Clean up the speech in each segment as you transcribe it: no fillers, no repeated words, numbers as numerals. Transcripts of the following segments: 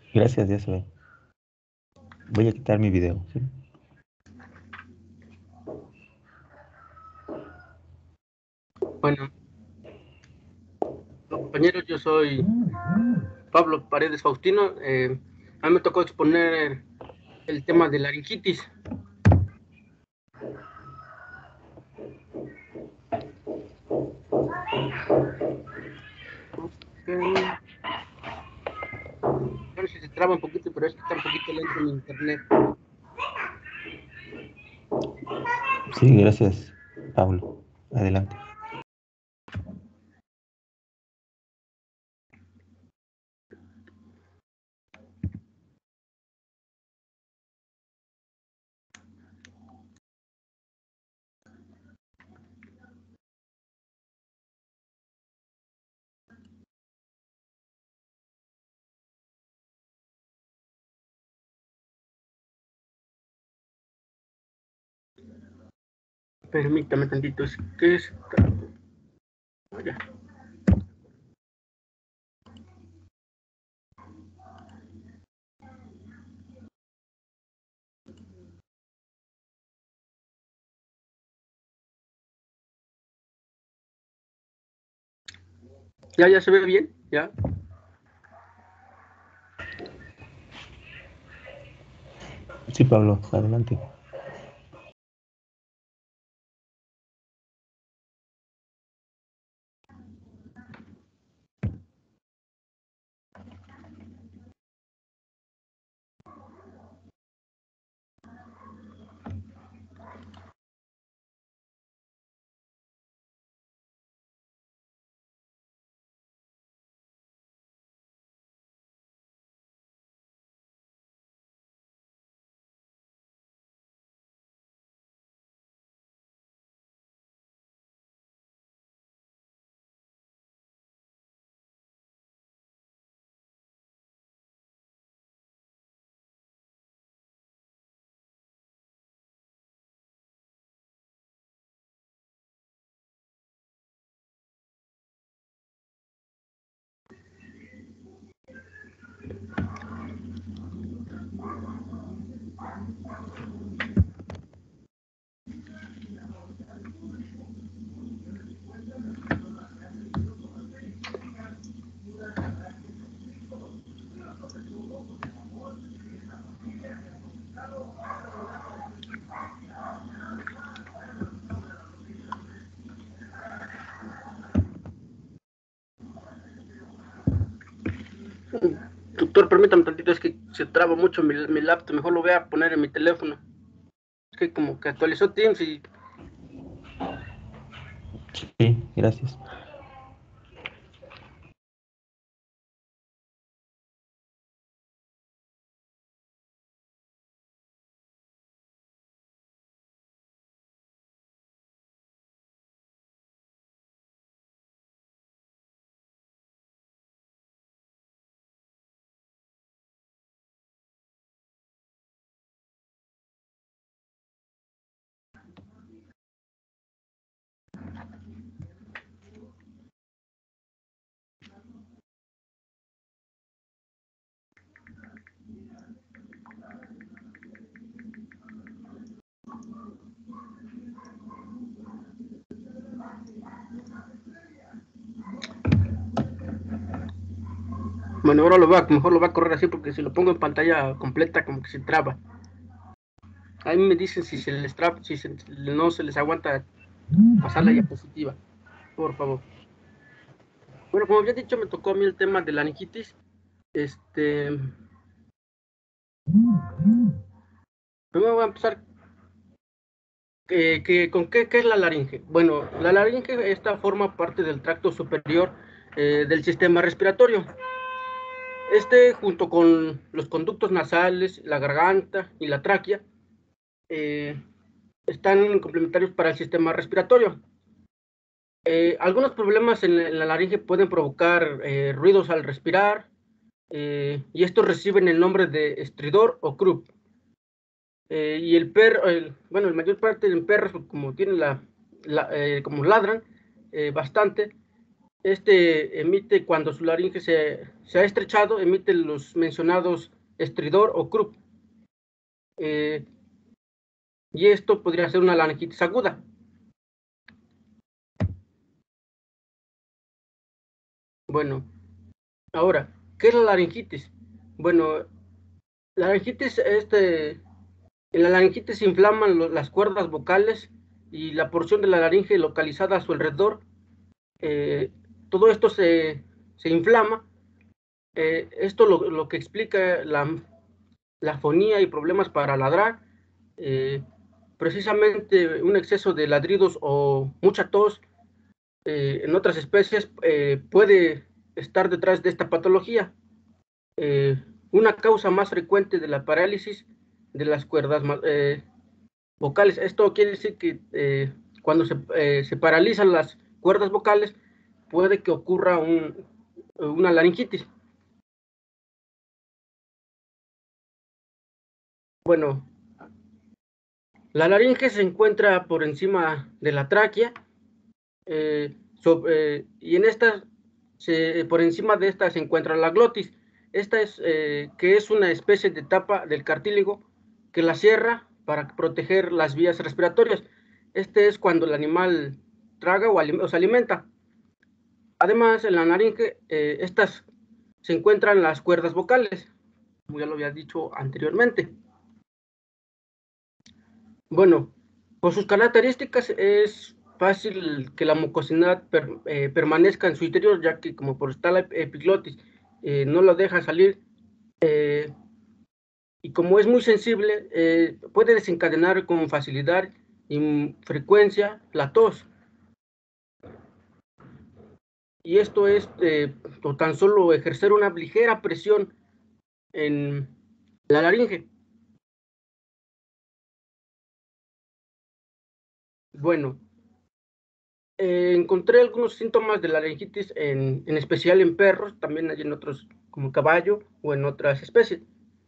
Gracias, ya se ve. Voy a quitar mi video, ¿sí? Bueno, compañeros, yo soy Pablo Paredes Faustino. A mí me tocó exponer el tema de laringitis. No sé si se traba un poquito, pero es que está un poquito lento mi internet. Sí, gracias, Pablo. Adelante. Permítame tantito, es que está... Ya. Ya se ve bien, ya. Sí, Pablo, adelante. Doctor, permítame tantito, es que se traba mucho mi laptop. Mejor lo voy a poner en mi teléfono. Es que como que actualizó Teams y... Sí, gracias. Bueno, ahora mejor lo va a correr así porque si lo pongo en pantalla completa como que se traba. Ahí me dicen si se les traba, no se les aguanta pasar la diapositiva, por favor. Bueno, como había dicho, me tocó a mí el tema de la laringitis. Este, primero voy a empezar con qué es la laringe. Bueno, la laringe esta forma parte del tracto superior del sistema respiratorio. Este, junto con los conductos nasales, la garganta y la tráquea, eh, están complementarios para el sistema respiratorio. Algunos problemas en la laringe pueden provocar ruidos al respirar, y estos reciben el nombre de estridor o croup. Y el perro, bueno, la mayor parte de perros, como tienen como ladran bastante, Emite, cuando su laringe se ha estrechado, emite los mencionados estridor o croup. Y esto podría ser una laringitis aguda. Bueno, ahora, ¿qué es la laringitis? Bueno, la laringitis, en la laringitis se inflaman las cuerdas vocales y la porción de la laringe localizada a su alrededor. Todo esto se inflama. Esto lo que explica la afonía y problemas para ladrar. Eh, Precisamente un exceso de ladridos o mucha tos en otras especies puede estar detrás de esta patología. Una causa más frecuente de la parálisis de las cuerdas vocales. Esto quiere decir que cuando se paralizan las cuerdas vocales, puede que ocurra una laringitis. Bueno, la laringe se encuentra por encima de la tráquea y por encima de esta se encuentra la glotis. Esta que es una especie de tapa del cartílago que la cierra para proteger las vías respiratorias. Este es cuando el animal traga o se alimenta. Además, en la laringe, estas se encuentran las cuerdas vocales, como ya lo había dicho anteriormente. Bueno, por sus características es fácil que la mucosidad permanezca en su interior, ya que como por estar la epiglotis no lo deja salir, y como es muy sensible, puede desencadenar con facilidad y frecuencia la tos. Y esto es o tan solo ejercer una ligera presión en la laringe. Bueno, encontré algunos síntomas de la laringitis, en especial en perros, también hay en otros como caballo o en otras especies.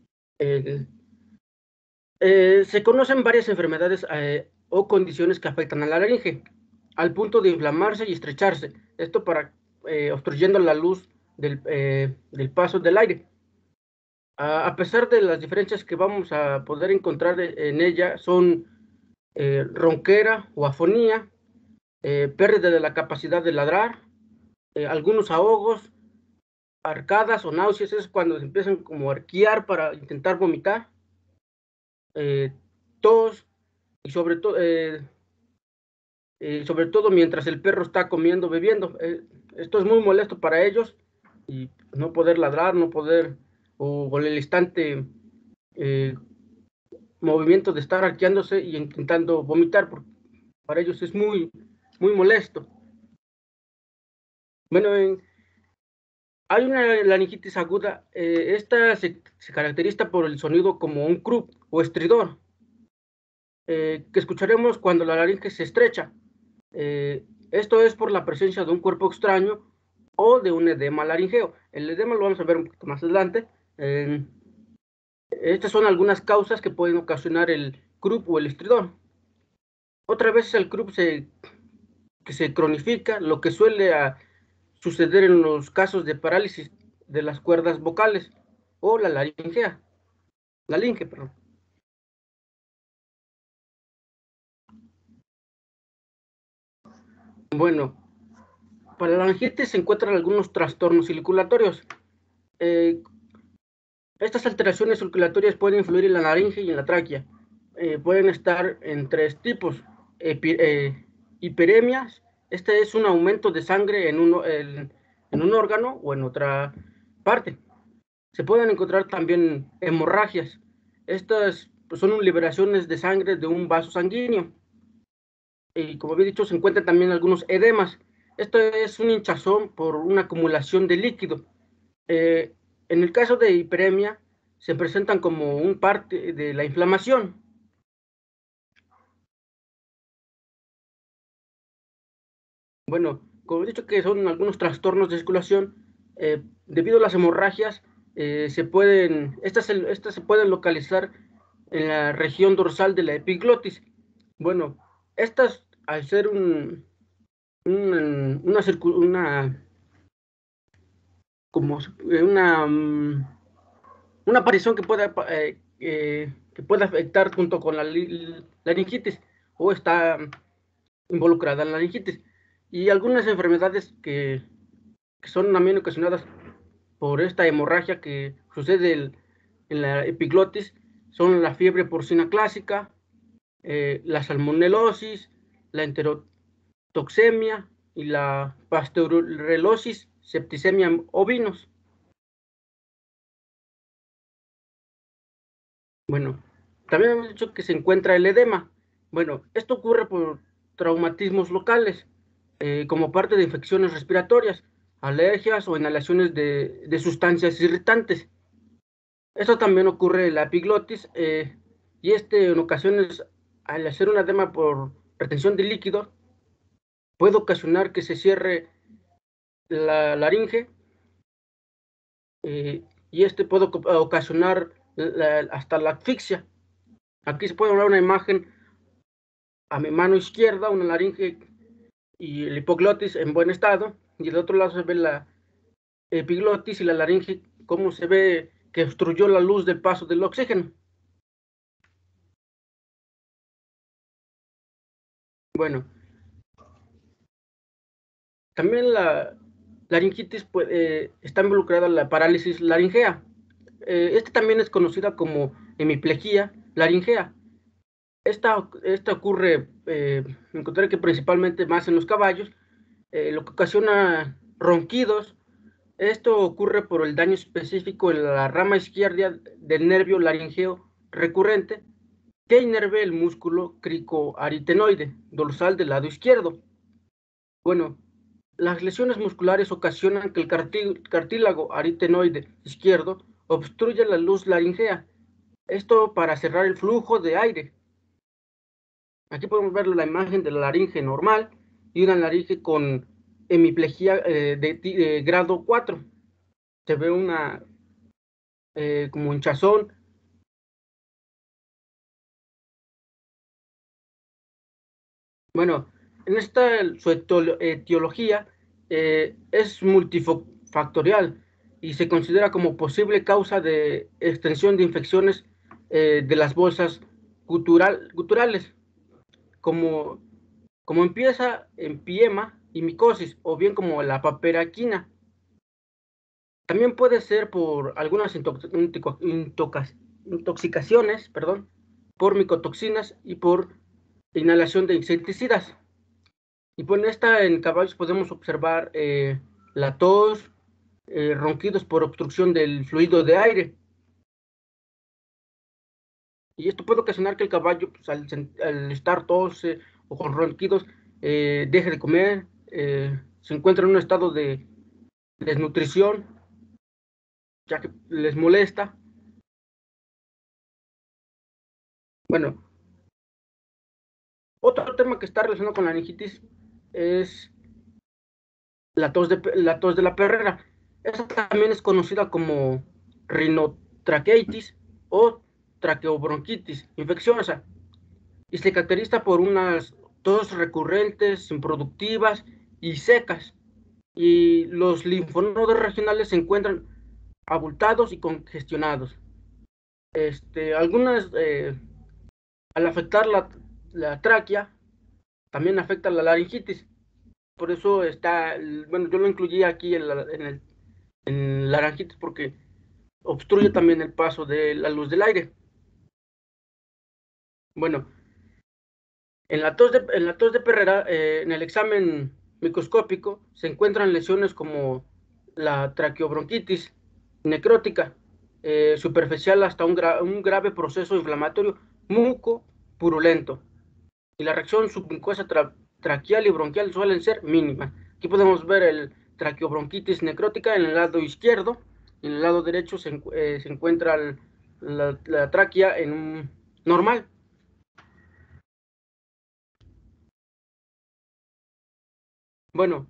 Se conocen varias enfermedades o condiciones que afectan a la laringe, al punto de inflamarse y estrecharse. Esto obstruyendo la luz del paso del aire. A pesar de las diferencias que vamos a poder encontrar en ella, son ronquera o afonía, pérdida de la capacidad de ladrar, algunos ahogos, arcadas o náuseas, es cuando se empiezan como a arquear para intentar vomitar, eh, tos, y sobre todo mientras el perro está comiendo, bebiendo. Esto es muy molesto para ellos, y no poder ladrar, no poder, o con el instante eh, movimiento de estar arqueándose y intentando vomitar, porque para ellos es muy, muy molesto. Bueno, hay una laringitis aguda. Esta se caracteriza por el sonido como un croup o estridor, que escucharemos cuando la laringe se estrecha. Esto es por la presencia de un cuerpo extraño o de un edema laringeo. El edema lo vamos a ver un poquito más adelante. Estas son algunas causas que pueden ocasionar el croup o el estridor. Otra vez el croup que se cronifica, lo que suele suceder en los casos de parálisis de las cuerdas vocales o la laringe, perdón. Bueno, para la laringitis se encuentran algunos trastornos circulatorios. Eh, Estas alteraciones circulatorias pueden influir en la laringe y en la tráquea. Pueden estar en tres tipos. Hiperemias, este es un aumento de sangre en un órgano o en otra parte. Se pueden encontrar también hemorragias. Estas pues, son liberaciones de sangre de un vaso sanguíneo. Y como había dicho, se encuentran también algunos edemas. Esto es un hinchazón por una acumulación de líquido. Eh, en el caso de hiperemia, se presentan como un parte de la inflamación. Bueno, como he dicho que son algunos trastornos de circulación, debido a las hemorragias, estas se pueden localizar en la región dorsal de la epiglotis. Bueno, estas, al ser una como una aparición que pueda afectar junto con la laringitis o está involucrada en la laringitis. Y algunas enfermedades que son también ocasionadas por esta hemorragia que sucede en la epiglotis son la fiebre porcina clásica, la salmonelosis, la enterotoxemia y la pasteurellosis septicemia ovinos. Bueno, también hemos dicho que se encuentra el edema. Bueno, esto ocurre por traumatismos locales, como parte de infecciones respiratorias, alergias o inhalaciones de sustancias irritantes. Esto también ocurre en la epiglotis y en ocasiones, al hacer un edema por retención de líquido, puede ocasionar que se cierre la laringe y puede ocasionar hasta la asfixia. Aquí se puede ver una imagen a mi mano izquierda, una laringe y el hipoglotis en buen estado, y del otro lado se ve la epiglotis y la laringe, cómo se ve que obstruyó la luz del paso del oxígeno. Bueno, también la laringitis está involucrada en la parálisis laringea. También es conocida como hemiplegia laringea. Esta ocurre, encontré que principalmente más en los caballos, lo que ocasiona ronquidos. Esto ocurre por el daño específico en la rama izquierda del nervio laringeo recurrente que inerve el músculo cricoaritenoide dorsal del lado izquierdo. Bueno, las lesiones musculares ocasionan que el cartílago aritenoide izquierdo obstruya la luz laringea. Esto para cerrar el flujo de aire. Aquí podemos ver la imagen de la laringe normal y una laringe con hemiplegia de grado 4. Se ve como hinchazón. Bueno, su etiología es multifactorial y se considera como posible causa de extensión de infecciones de las bolsas guturales, como, como empieza empiema y micosis, o bien como la paperaquina. También puede ser por algunas intoxicaciones, perdón, por micotoxinas y por inhalación de insecticidas. Y pues en caballos podemos observar la tos, ronquidos por obstrucción del fluido de aire. Y esto puede ocasionar que el caballo, pues, al estar tos o con ronquidos, deje de comer, se encuentra en un estado de desnutrición, ya que les molesta. Bueno, otro tema que está relacionado con la laringitis es la tos de la perrera. Esta también es conocida como rinotraqueitis o traqueobronquitis infecciosa y se caracteriza por unas tos recurrentes, improductivas y secas. Y los linfonodos regionales se encuentran abultados y congestionados. Algunas, al afectar la tráquea, también afecta la laringitis. Por eso bueno, yo lo incluí aquí en laringitis porque obstruye también el paso de la luz del aire. Bueno, en la tos de Perrera, en el examen microscópico, se encuentran lesiones como la traqueobronquitis necrótica, superficial hasta un grave proceso inflamatorio mucopurulento. Y la reacción submucosa traqueal y bronquial suelen ser mínimas. Aquí podemos ver el traqueobronquitis necrótica en el lado izquierdo, y en el lado derecho se encuentra la tráquea en un normal. Bueno,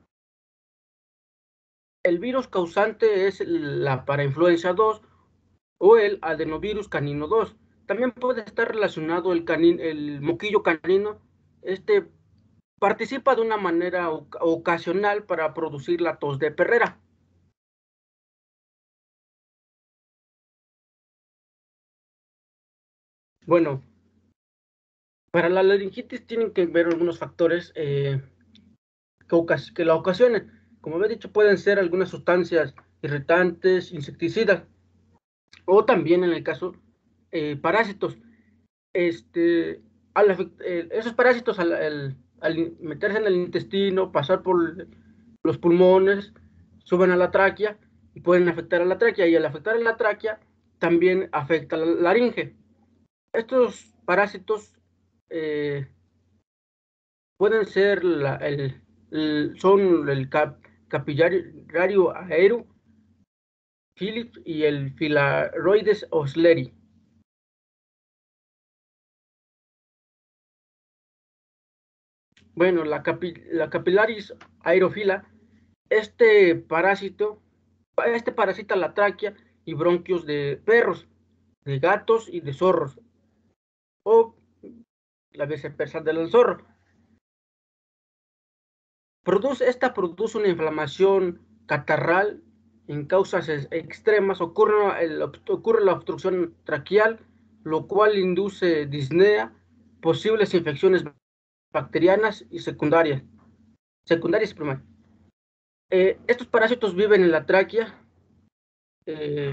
el virus causante es la parainfluenza 2 o el adenovirus canino 2. También puede estar relacionado el moquillo canino. Este participa de una manera ocasional para producir la tos de Perrera. Bueno, para la laringitis tienen que ver algunos factores que la ocasionen. Como había dicho, pueden ser algunas sustancias irritantes, insecticidas, o también en el caso parásitos. Esos parásitos al meterse en el intestino, pasar por los pulmones, suben a la tráquea y pueden afectar a la tráquea, y al afectar a la tráquea también afecta a la laringe. Estos parásitos eh, pueden ser son el capillario aero, Phillips y el Philaroides osleri. Bueno, la Capillaris aerofila, este parásito, este parasita la tráquea y bronquios de perros, de gatos y de zorros, o la viceversa del zorro. Esta produce una inflamación catarral en causas extremas, ocurre la obstrucción traqueal, lo cual induce disnea, posibles infecciones bacterianas y secundarias primarias. Estos parásitos viven en la tráquea eh,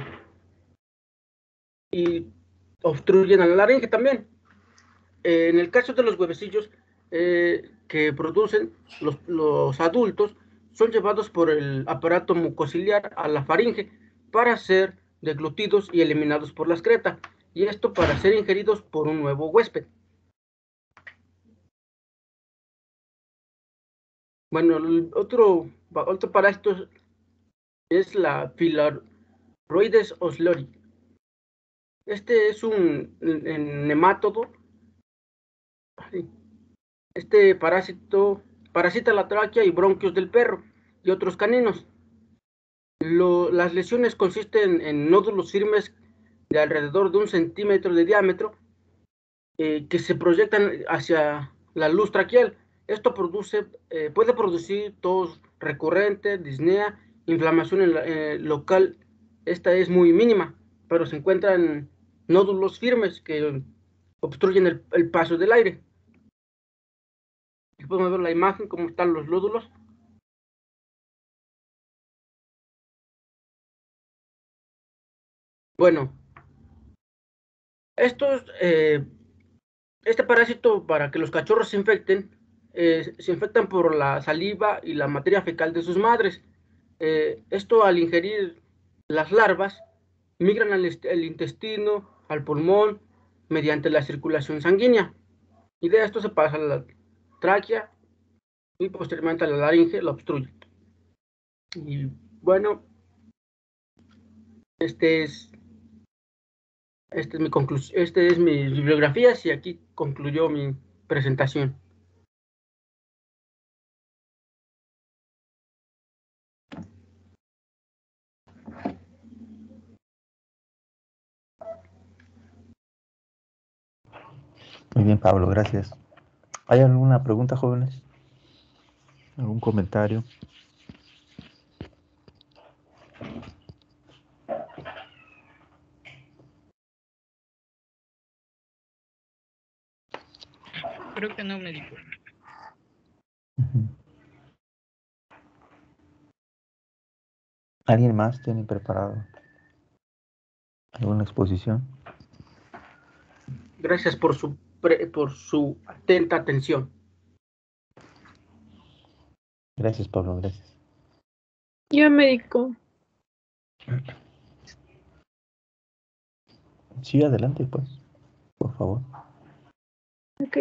y obstruyen a la laringe también. En el caso de los huevecillos que producen los adultos, son llevados por el aparato mucociliar a la faringe para ser deglutidos y eliminados por la excreta, y esto para ser ingeridos por un nuevo huésped. Bueno, el otro parásito es la Philaroides osleri. Este es un nemátodo. Este parásito parasita la tráquea y bronquios del perro y otros caninos. Las lesiones consisten en nódulos firmes de alrededor de 1 centímetro de diámetro que se proyectan hacia la luz traqueal. Esto puede producir tos recurrente, disnea, inflamación local. Esta es muy mínima, pero se encuentran nódulos firmes que obstruyen el paso del aire. Aquí podemos ver la imagen, cómo están los nódulos. Bueno, estos, este parásito, para que los cachorros se infectan por la saliva y la materia fecal de sus madres. Esto, al ingerir las larvas, migran al intestino, al pulmón, mediante la circulación sanguínea. Y de esto se pasa a la tráquea y posteriormente a la laringe, la obstruye. Y bueno, este es, este es mi bibliografía, y aquí concluyó mi presentación. Muy bien, Pablo, gracias. ¿Hay alguna pregunta, jóvenes? ¿Algún comentario? Creo que no, médico. ¿Alguien más tiene preparado alguna exposición? Gracias por su atenta atención. Gracias, Pablo, gracias. Yo médico. Sí, adelante, pues, por favor. Ok.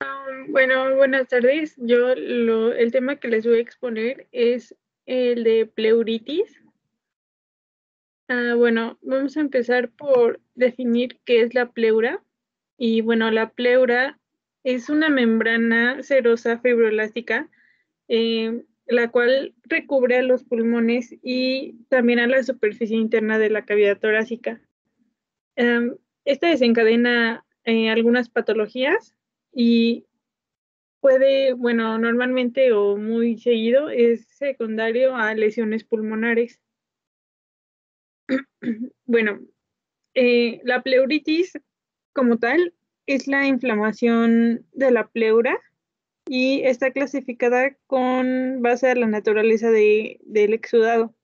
Bueno, buenas tardes. El tema que les voy a exponer es el de pleuritis. Bueno, vamos a empezar por definir qué es la pleura. Y bueno, la pleura es una membrana serosa fibroelástica, la cual recubre a los pulmones y también a la superficie interna de la cavidad torácica. Esta desencadena algunas patologías y bueno, normalmente o muy seguido es secundario a lesiones pulmonares. Bueno, la pleuritis como tal es la inflamación de la pleura y está clasificada con base a la naturaleza del exudado.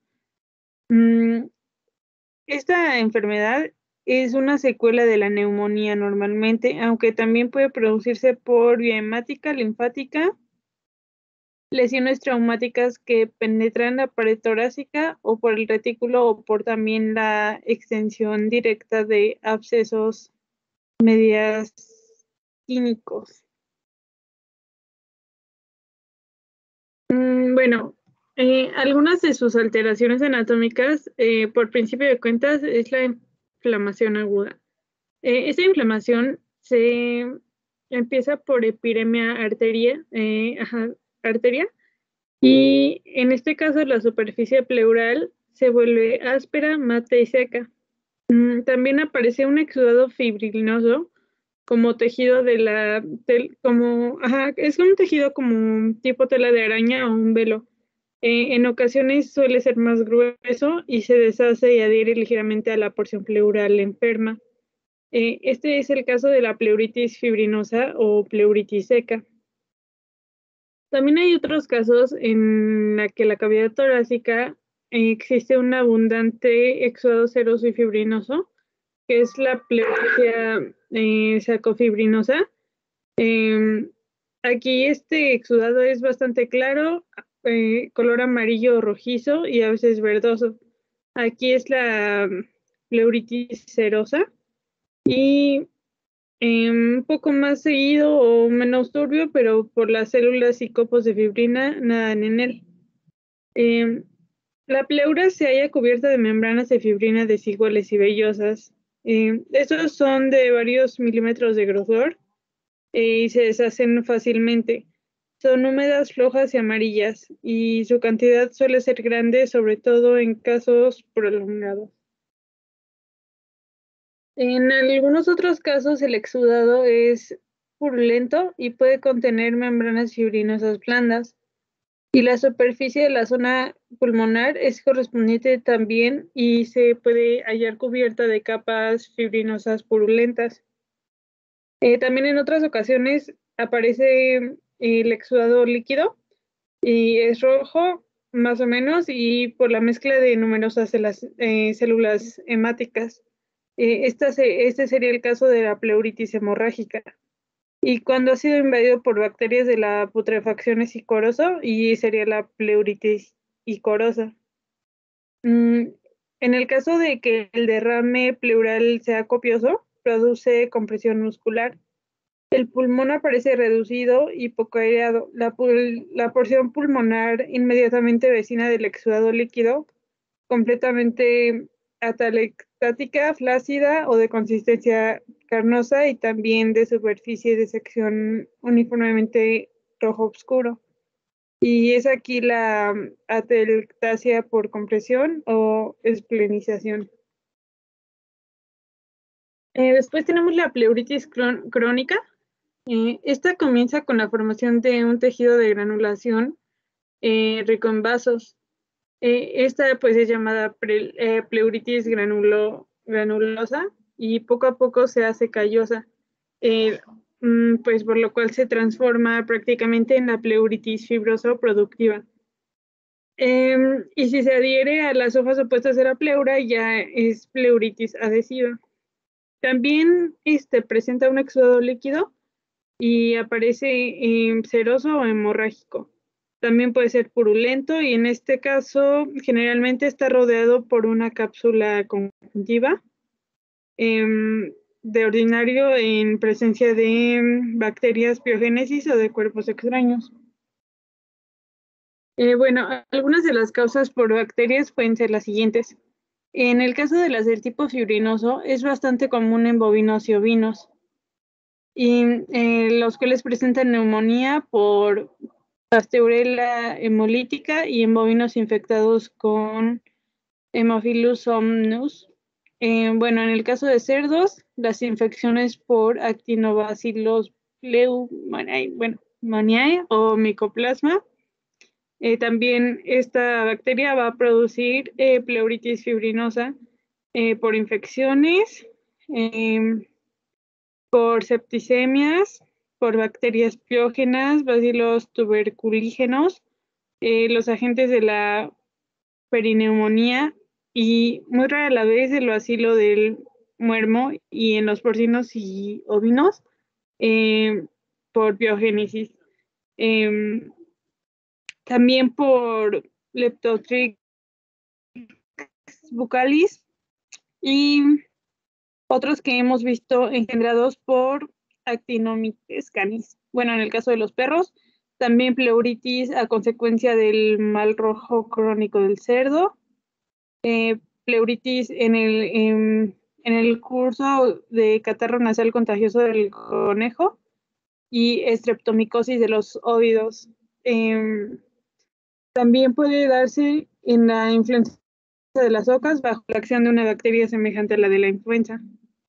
Esta enfermedad es una secuela de la neumonía normalmente, aunque también puede producirse por vía hemática, linfática, lesiones traumáticas que penetran la pared torácica o por el retículo o por también la extensión directa de abscesos mediastínicos. Bueno, algunas de sus alteraciones anatómicas, por principio de cuentas, es la inflamación aguda. Esta inflamación se empieza por epidemia arteria, y en este caso la superficie pleural se vuelve áspera, mate y seca. También aparece un exudado fibrinoso como tejido es un tejido como un tipo tela de araña o un velo. En ocasiones suele ser más grueso y se deshace y adhiere ligeramente a la porción pleural enferma. Este es el caso de la pleuritis fibrinosa o pleuritis seca. También hay otros casos en la que la cavidad torácica existe un abundante exudado seroso y fibrinoso, que es la pleuritia sarcofibrinosa. Aquí este exudado es bastante claro, color amarillo o rojizo y a veces verdoso. Aquí es la pleuritis serosa y un poco más seguido o menos turbio, pero por las células y copos de fibrina nadan en él. La pleura se halla cubierta de membranas de fibrina desiguales y vellosas. Estos son de varios milímetros de grosor y se deshacen fácilmente. Son húmedas, flojas y amarillas, y su cantidad suele ser grande, sobre todo en casos prolongados. En algunos otros casos, el exudado es purulento y puede contener membranas fibrinosas blandas, y la superficie de la zona pulmonar es correspondiente también y se puede hallar cubierta de capas fibrinosas purulentas. También en otras ocasiones aparece el exudado líquido y es rojo más o menos y por la mezcla de numerosas células hemáticas. Este sería el caso de la pleuritis hemorrágica. Y cuando ha sido invadido por bacterias de la putrefacción es icoroso y sería la pleuritis icorosa. En el caso de que el derrame pleural sea copioso, produce compresión muscular. El pulmón aparece reducido y poco aireado. La porción pulmonar inmediatamente vecina del exudado líquido, completamente atelectática, flácida o de consistencia carnosa y también de superficie de sección uniformemente rojo oscuro. Y es aquí la atelectasia por compresión o esplenización. Después tenemos la pleuritis crónica. Esta comienza con la formación de un tejido de granulación rico en vasos. Esta pues es llamada pleuritis granulosa y poco a poco se hace callosa, pues por lo cual se transforma prácticamente en la pleuritis fibrosa productiva. Y si se adhiere a las hojas opuestas de la pleura, ya es pleuritis adhesiva. También presenta un exudado líquido y aparece seroso o hemorrágico. También puede ser purulento y en este caso generalmente está rodeado por una cápsula conjuntiva. de ordinario en presencia de bacterias biogénesis o de cuerpos extraños. Bueno, algunas de las causas por bacterias pueden ser las siguientes. En el caso de las del tipo fibrinoso, es bastante común en bovinos y ovinos, y los cuales presentan neumonía por Pasteurella hemolítica y en bovinos infectados con Haemophilus somnus. Bueno, en el caso de cerdos, las infecciones por Actinobacillus pneumoniae o Mycoplasma. También esta bacteria va a producir pleuritis fibrinosa por infecciones, por septicemias, por bacterias piógenas, bacilos tuberculígenos, los agentes de la perineumonía y muy rara la vez el bacilo del muermo y en los porcinos y ovinos por biogénesis. También por Leptotrix bucalis y otros que hemos visto engendrados por Actinomyces canis. Bueno, en el caso de los perros, también pleuritis a consecuencia del mal rojo crónico del cerdo, pleuritis en el curso de catarro nasal contagioso del conejo y estreptomicosis de los óvidos. También puede darse en la influenza de las ocas bajo la acción de una bacteria semejante a la de la influenza.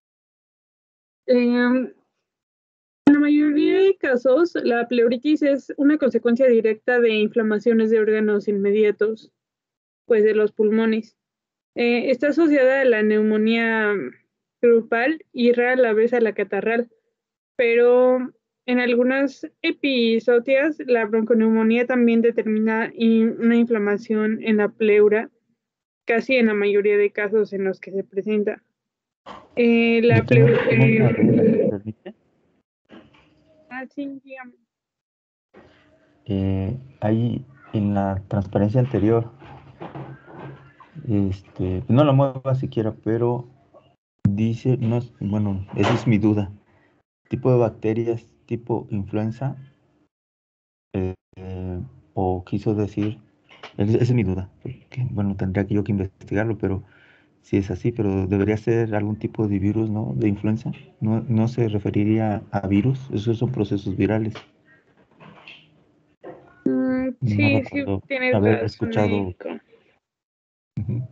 En la mayoría de casos, la pleuritis es una consecuencia directa de inflamaciones de órganos inmediatos, pues de los pulmones. Está asociada a la neumonía grupal y rara la vez a la catarral, pero en algunas episodios la bronconeumonía también determina una inflamación en la pleura, casi en la mayoría de casos en los que se presenta. La pleura. ¿Me permite? Sí, dígame. Ahí en la transparencia anterior, no la mueva siquiera, pero dice, no, bueno, esa es mi duda. Tipo de bacterias, tipo influenza, o quiso decir, esa es mi duda, porque, bueno, tendría que yo que investigarlo, pero si es así, pero debería ser algún tipo de virus, ¿no? De influenza. No se referiría a virus, esos son procesos virales. No Sí, recuerdo tienes haber razón, escuchado. médico. Ujú.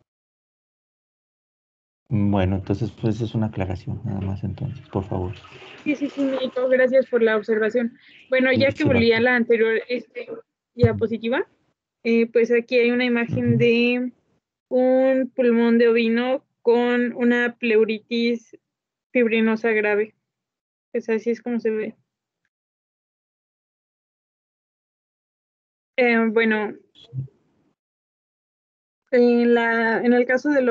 Bueno, entonces, pues es una aclaración, nada más entonces, por favor. Sí, médico, gracias por la observación. Bueno, ya que Sí, volví a Marta. la anterior diapositiva, pues aquí hay una imagen Ujú. de un pulmón de ovino con una pleuritis fibrinosa grave. Pues así es como se ve. Bueno, en el caso de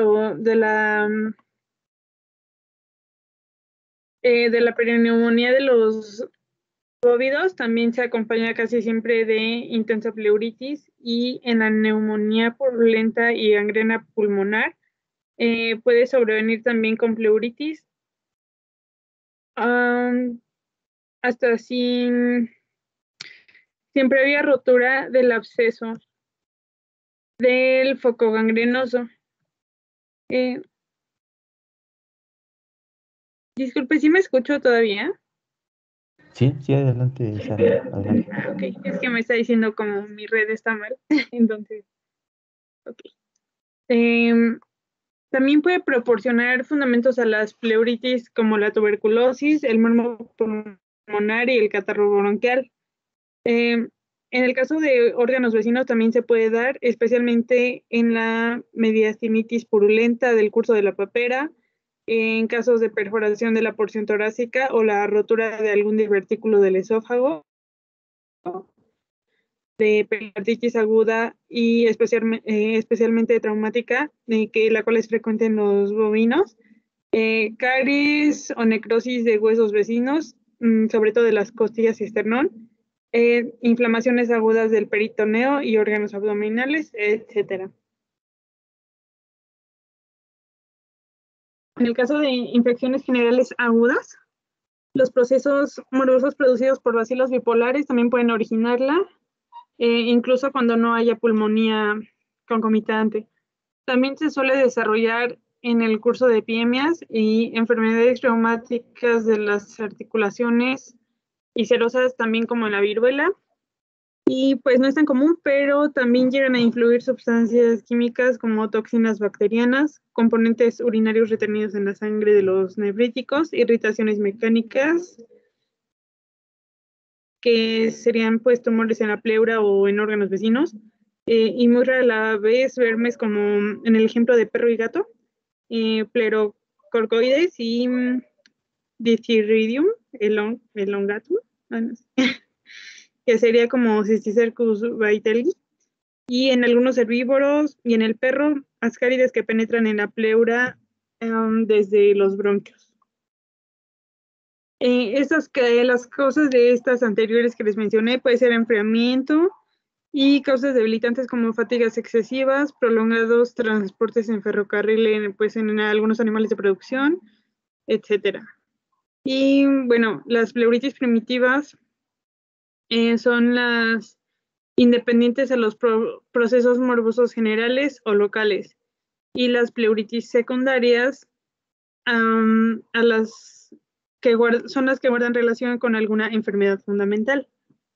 la perineumonía de los bóvidos también se acompaña casi siempre de intensa pleuritis y en la neumonía purulenta y gangrena pulmonar puede sobrevenir también con pleuritis hasta sin previa rotura del absceso del foco gangrenoso. Disculpe, ¿sí me escucho todavía? Sí, adelante, Sara, adelante. Ok, es que me está diciendo como mi red está mal, entonces, ok. También puede proporcionar fundamentos a las pleuritis como la tuberculosis, el marmo pulmonar y el catarro bronquial. En el caso de órganos vecinos también se puede dar, especialmente en la mediastinitis purulenta del curso de la papera, en casos de perforación de la porción torácica o la rotura de algún divertículo del esófago, de pericarditis aguda y especialmente traumática, la cual es frecuente en los bovinos, caries o necrosis de huesos vecinos, sobre todo de las costillas y esternón, inflamaciones agudas del peritoneo y órganos abdominales, etcétera. En el caso de infecciones generales agudas, los procesos morbosos producidos por bacilos bipolares también pueden originarla, incluso cuando no haya pulmonía concomitante. También se suele desarrollar en el curso de epidemias y enfermedades reumáticas de las articulaciones y serosas, también como en la viruela. Y pues no es tan común, pero también llegan a influir sustancias químicas como toxinas bacterianas, componentes urinarios retenidos en la sangre de los nefríticos, irritaciones mecánicas, que serían pues tumores en la pleura o en órganos vecinos, y muy rara la vez vermes como en el ejemplo de perro y gato, plerocorcoides y Dithiridium elongatum, no sé, que sería como Cysticercus vitelli, y en algunos herbívoros y en el perro, ascárides que penetran en la pleura desde los bronquios. Las causas de estas anteriores que les mencioné puede ser enfriamiento y causas debilitantes como fatigas excesivas, prolongados transportes en ferrocarril pues en algunos animales de producción, etcétera. Y bueno, las pleuritis primitivas son las independientes a los procesos morbosos generales o locales, y las pleuritis secundarias a las que son las que guardan relación con alguna enfermedad fundamental.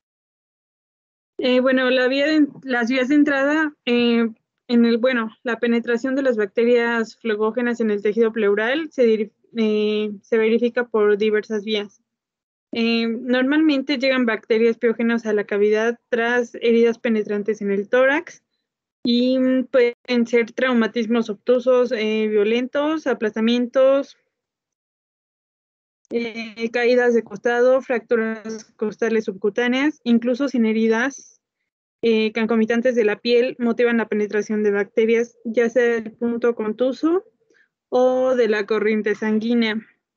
Bueno, las vías de entrada, la penetración de las bacterias flogógenas en el tejido pleural se verifica por diversas vías. Normalmente llegan bacterias piógenas a la cavidad tras heridas penetrantes en el tórax y pueden ser traumatismos obtusos violentos, aplastamientos, caídas de costado, fracturas costales subcutáneas, incluso sin heridas concomitantes de la piel, motivan la penetración de bacterias, ya sea del punto contuso o de la corriente sanguínea.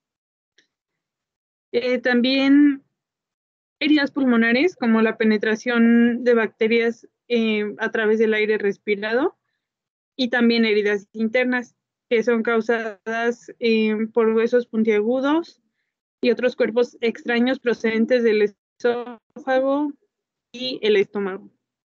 También heridas pulmonares, como la penetración de bacterias a través del aire respirado, y también heridas internas, que son causadas por huesos puntiagudos y otros cuerpos extraños procedentes del esófago y el estómago.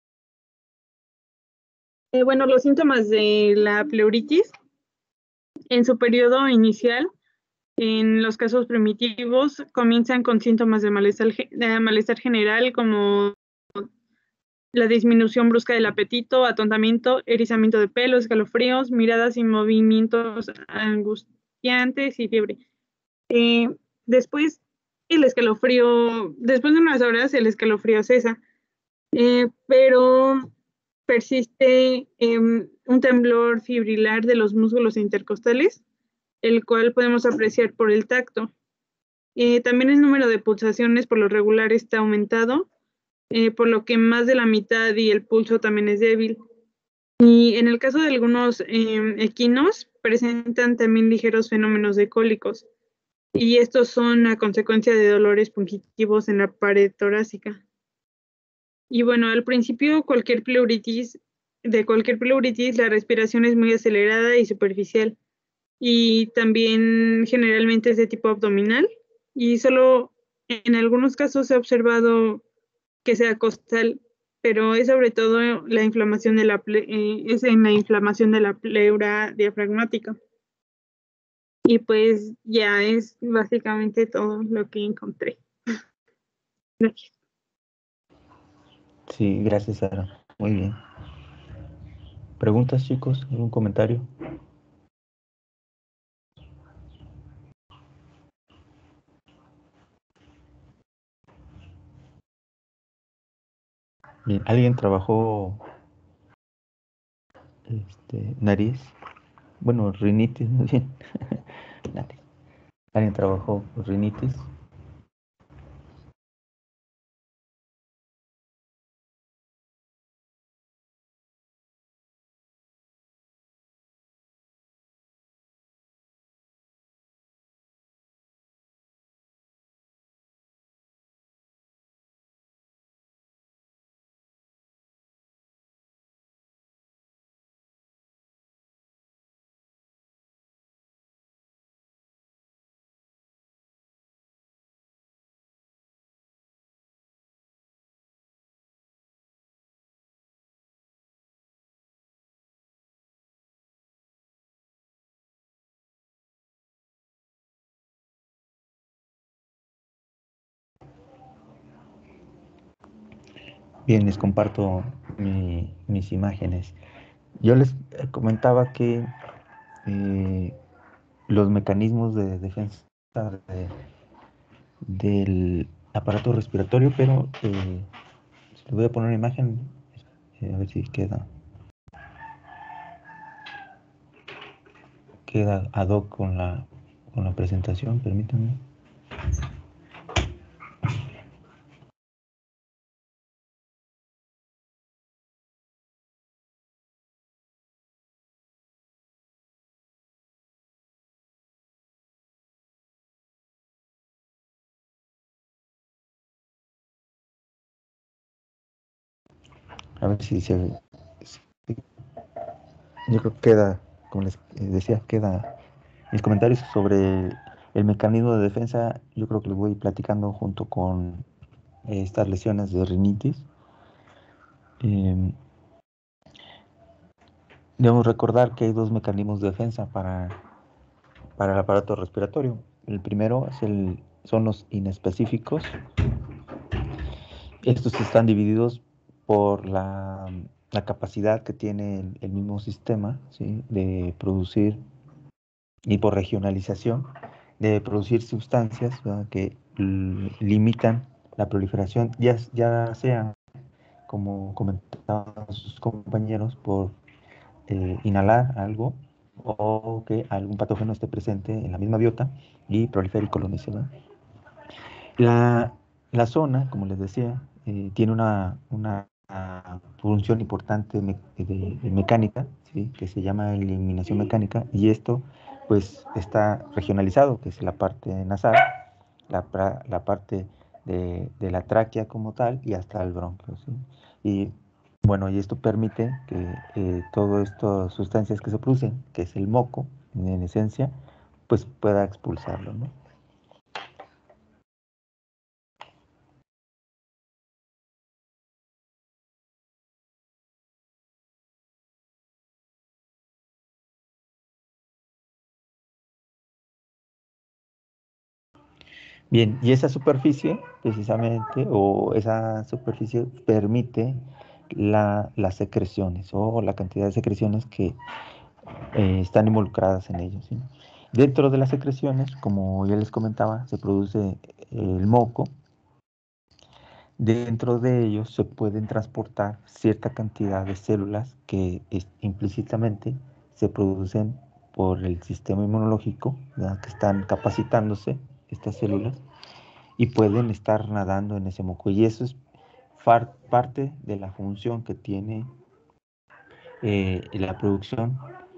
Bueno, los síntomas de la pleuritis en su periodo inicial, en los casos primitivos, comienzan con síntomas de malestar general, como la disminución brusca del apetito, atontamiento, erizamiento de pelo, escalofríos, miradas y movimientos angustiantes y fiebre. Después después de unas horas el escalofrío cesa, pero persiste un temblor fibrilar de los músculos intercostales, el cual podemos apreciar por el tacto. También el número de pulsaciones por lo regular está aumentado, por lo que más de la mitad y el pulso también es débil. Y en el caso de algunos equinos, presentan también ligeros fenómenos de cólicos, y estos son a consecuencia de dolores pungitivos en la pared torácica. Y bueno, al principio de cualquier pleuritis, la respiración es muy acelerada y superficial, y también generalmente es de tipo abdominal, y solo en algunos casos se ha observado que sea costal, pero es sobre todo la inflamación de es en la inflamación de la pleura diafragmática. Y pues ya es básicamente todo lo que encontré. Gracias. Sí, gracias, Sara. Muy bien. ¿Preguntas, chicos? ¿Algún comentario? Bien, ¿alguien trabajó nariz? Bueno, rinitis, más bien. Nariz. ¿Alguien trabajó rinitis? Bien, les comparto mis imágenes. Yo les comentaba que los mecanismos de defensa de- del aparato respiratorio, pero les voy a poner una imagen, a ver si queda ad hoc con la presentación, permítanme. A ver si- yo creo que queda, como les decía, queda mis comentarios sobre el mecanismo de defensa. Yo creo que les voy platicando junto con estas lesiones de rinitis. Debemos recordar que hay dos mecanismos de defensa para el aparato respiratorio. El primero son los inespecíficos. Estos están divididos por la capacidad que tiene el mismo sistema, ¿sí?, de producir, y por regionalización, de producir sustancias, ¿verdad?, que limitan la proliferación, ya sea, como comentaban sus compañeros, por inhalar algo o que algún patógeno esté presente en la misma biota y prolifere y colonice, ¿no? La zona, como les decía, tiene una función importante de mecánica, ¿sí?, que se llama eliminación mecánica, y esto pues está regionalizado, que es la parte nasal, la parte de la tráquea como tal y hasta el bronquio, ¿sí? Y bueno, y esto permite que todas estas sustancias que se producen, que es el moco, en esencia, pues pueda expulsarlo, ¿no? Bien, y esa superficie, precisamente, o esa superficie permite las secreciones o la cantidad de secreciones que están involucradas en ello, ¿sí? Dentro de las secreciones, como ya les comentaba, se produce el moco. Dentro de ellos se pueden transportar cierta cantidad de células que implícitamente se producen por el sistema inmunológico, ¿verdad?, que están capacitándose estas células y pueden estar nadando en ese moco. Y eso es parte de la función que tiene la producción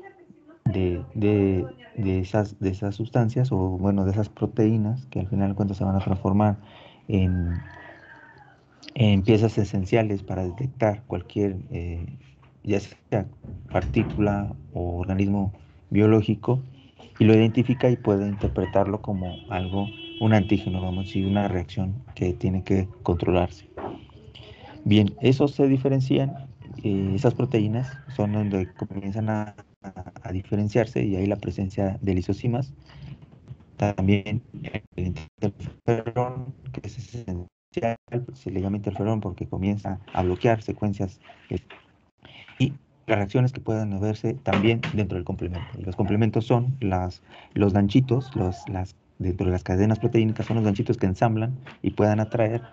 de esas sustancias, o bueno, de esas proteínas que al final de cuentas se van a transformar en, en piezas esenciales para detectar cualquier, ya sea partícula o organismo biológico, y lo identifica y puede interpretarlo como algo, un antígeno, vamos a decir, una reacción que tiene que controlarse. Bien, esos se diferencian, esas proteínas son donde comienzan a diferenciarse, y ahí la presencia de lisosimas, también el interferón, que es esencial, se le llama interferón porque comienza a bloquear secuencias, y las reacciones que puedan verse también dentro del complemento. Y los complementos son los ganchitos, dentro de las cadenas proteínicas son los ganchitos que ensamblan y puedan atraer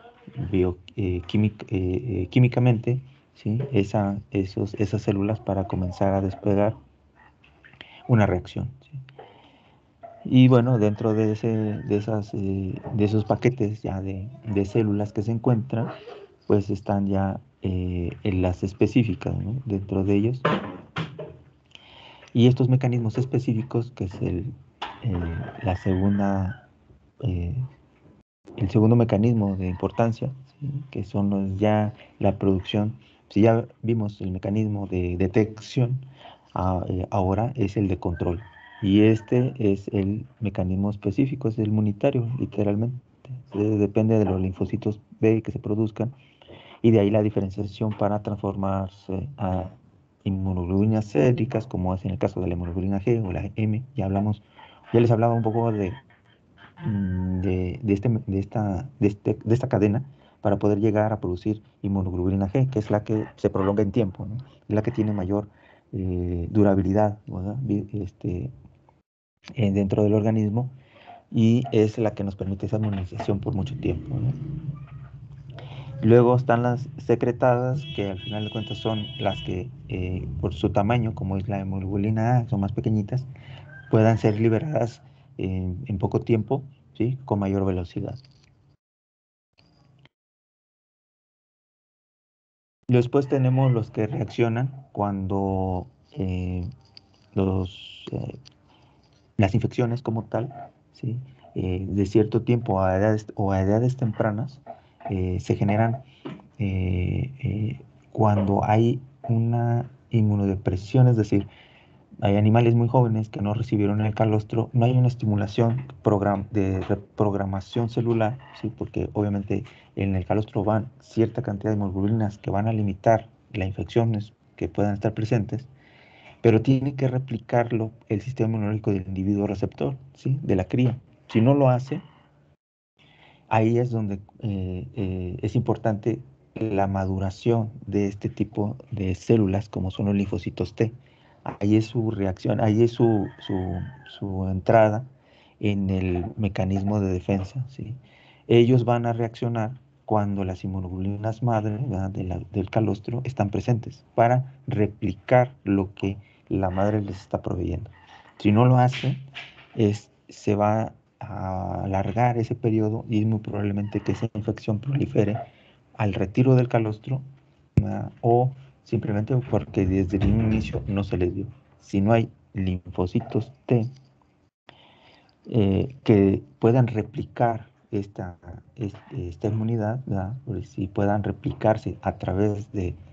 químicamente, ¿sí?, esas células para comenzar a despegar una reacción, ¿sí? Y bueno, dentro de esos paquetes ya de células que se encuentran, pues están ya en las específicas, ¿no?, dentro de ellos. Y estos mecanismos específicos, que es la segunda, el segundo mecanismo de importancia, ¿sí?, que son ya la producción. Si ya vimos el mecanismo de detección, ahora es el de control. Y este es el mecanismo específico, es el inmunitario, literalmente. Depende de los linfocitos B que se produzcan, y de ahí la diferenciación para transformarse a inmunoglobulinas séricas, como es en el caso de la inmunoglobulina G o la M. Ya les hablaba un poco de esta cadena, para poder llegar a producir inmunoglobulina G, que es la que se prolonga en tiempo, ¿no? Es la que tiene mayor durabilidad, ¿verdad? Dentro del organismo, y es la que nos permite esa inmunización por mucho tiempo, ¿no? Luego están las secretadas, que al final de cuentas son las que, por su tamaño, como es la hemoglobina A, son más pequeñitas, puedan ser liberadas en poco tiempo, ¿sí? Con mayor velocidad. Después tenemos los que reaccionan cuando las infecciones como tal, ¿sí? De cierto tiempo a edades tempranas, se generan cuando hay una inmunodepresión, es decir, hay animales muy jóvenes que no recibieron el calostro, no hay una estimulación de reprogramación celular, ¿sí? Porque obviamente en el calostro van cierta cantidad de inmunoglobulinas que van a limitar las infecciones que puedan estar presentes, pero tiene que replicarlo el sistema inmunológico del individuo receptor, ¿sí? De la cría. Si no lo hace, ahí es donde es importante la maduración de este tipo de células, como son los linfocitos T. Ahí es su reacción, ahí es su entrada en el mecanismo de defensa, ¿sí? Ellos van a reaccionar cuando las inmunoglobulinas madre, ¿verdad? Del calostro están presentes para replicar lo que la madre les está proveyendo. Si no lo hace, se va a alargar ese periodo y es muy probablemente que esa infección prolifere al retiro del calostro, o simplemente porque desde el inicio no se les dio. Si no hay linfocitos T que puedan replicar esta inmunidad, ¿verdad? Pues si puedan replicarse a través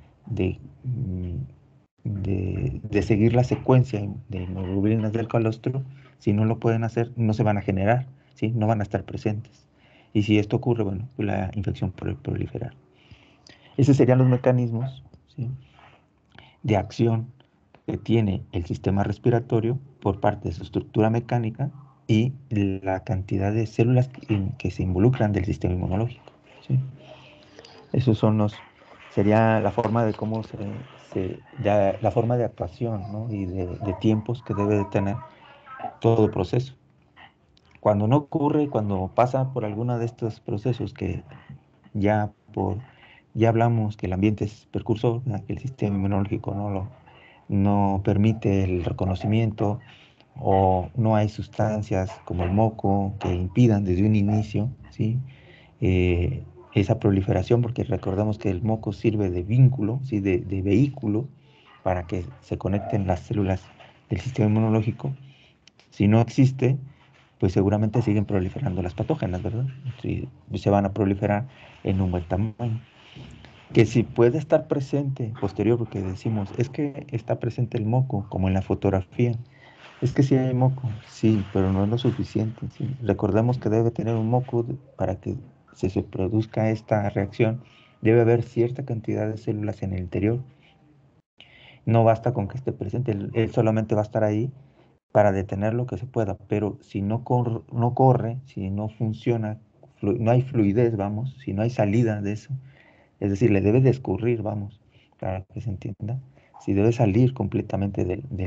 de seguir la secuencia de inmunoglobulinas del calostro, si no lo pueden hacer, no se van a generar, ¿sí? No van a estar presentes. Y si esto ocurre, bueno, pues la infección puede proliferar. Esos serían los mecanismos, ¿sí? De acción que tiene el sistema respiratorio por parte de su estructura mecánica y la cantidad de células que se involucran del sistema inmunológico, ¿sí? Esos son sería la forma de cómo la forma de actuación, ¿no? Y de tiempos que debe de tener todo proceso. Cuando no ocurre, cuando pasa por alguno de estos procesos que ya ya hablamos que el ambiente es precursor, que el sistema inmunológico no permite el reconocimiento, o no hay sustancias como el moco que impidan desde un inicio, ¿sí? Eh, esa proliferación, porque recordamos que el moco sirve de vínculo, ¿sí? De vehículo para que se conecten las células del sistema inmunológico. Si no existe, pues seguramente siguen proliferando las patógenas, ¿verdad? Sí, se van a proliferar en un buen tamaño. Que si puede estar presente posterior, porque decimos, es que está presente el moco, como en la fotografía. Es que sí hay moco, sí, pero no es lo suficiente, ¿sí? Recordemos que debe tener un moco para que se produzca esta reacción. Debe haber cierta cantidad de células en el interior. No basta con que esté presente, él solamente va a estar ahí para detener lo que se pueda, pero si no corre, si no funciona, no hay fluidez, vamos, si no hay salida de eso, es decir, le debe de escurrir, vamos, para que se entienda, si debe salir completamente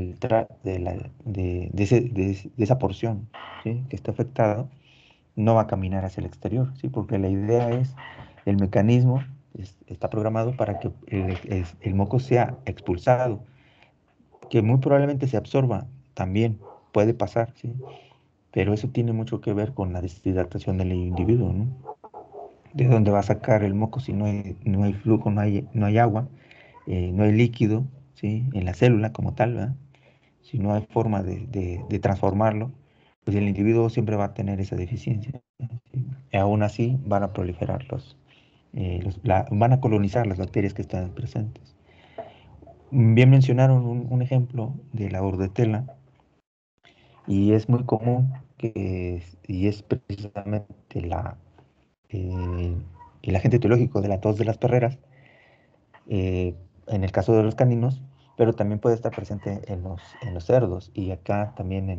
de esa porción, ¿sí? Que está afectada, no va a caminar hacia el exterior, ¿sí? Porque la idea es, el mecanismo está programado para que el moco sea expulsado, que muy probablemente se absorba también, puede pasar, ¿sí? Pero eso tiene mucho que ver con la deshidratación del individuo, ¿no? ¿De dónde va a sacar el moco si no hay flujo, no hay agua, no hay líquido, ¿sí? En la célula como tal, ¿verdad? Si no hay forma de transformarlo, pues el individuo siempre va a tener esa deficiencia, ¿sí? Y aún así van a proliferar van a colonizar las bacterias que están presentes. Bien mencionaron un ejemplo de la bordetela, y es muy común y es precisamente eh, el agente etiológico de la tos de las perreras, en el caso de los caninos, pero también puede estar presente en los cerdos, y acá también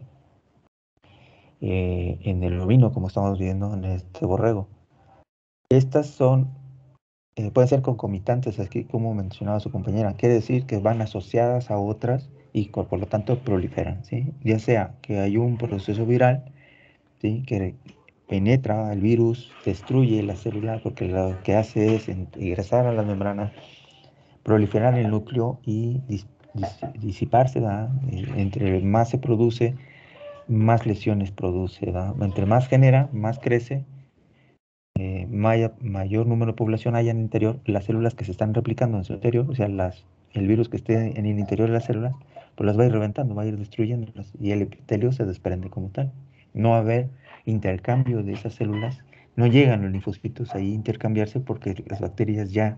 en el ovino, como estamos viendo en este borrego. Estas son, pueden ser concomitantes, aquí como mencionaba su compañera, quiere decir que van asociadas a otras y por lo tanto proliferan, ¿sí? Ya sea que hay un proceso viral, ¿sí? Que penetra el virus, destruye la célula, porque lo que hace es ingresar a la membrana, proliferar el núcleo y disiparse, ¿verdad? Entre más se produce, más lesiones produce, ¿verdad? Entre más genera, más crece, mayor número de población haya en el interior, las células que se están replicando en su interior, o sea, el virus que esté en el interior de las células, pues las va a ir reventando, va a ir destruyéndolas y el epitelio se desprende como tal. No va a haber intercambio de esas células, no llegan los linfocitos ahí a intercambiarse porque las bacterias ya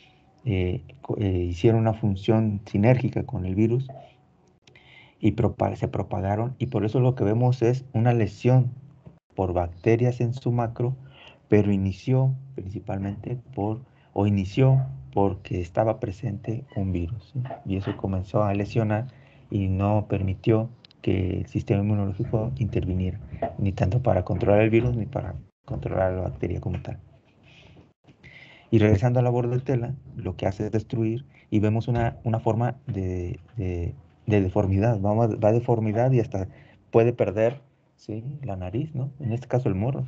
hicieron una función sinérgica con el virus y se propagaron, y por eso lo que vemos es una lesión por bacterias en su macro, pero inició principalmente inició porque estaba presente un virus, ¿sí? Y eso comenzó a lesionar y no permitió que el sistema inmunológico interviniera, ni tanto para controlar el virus ni para controlar la bacteria como tal. Y regresando a la bordetela, lo que hace es destruir y vemos una forma de deformidad. Va a deformidad y hasta puede perder, ¿sí? La nariz, ¿no? En este caso el morro.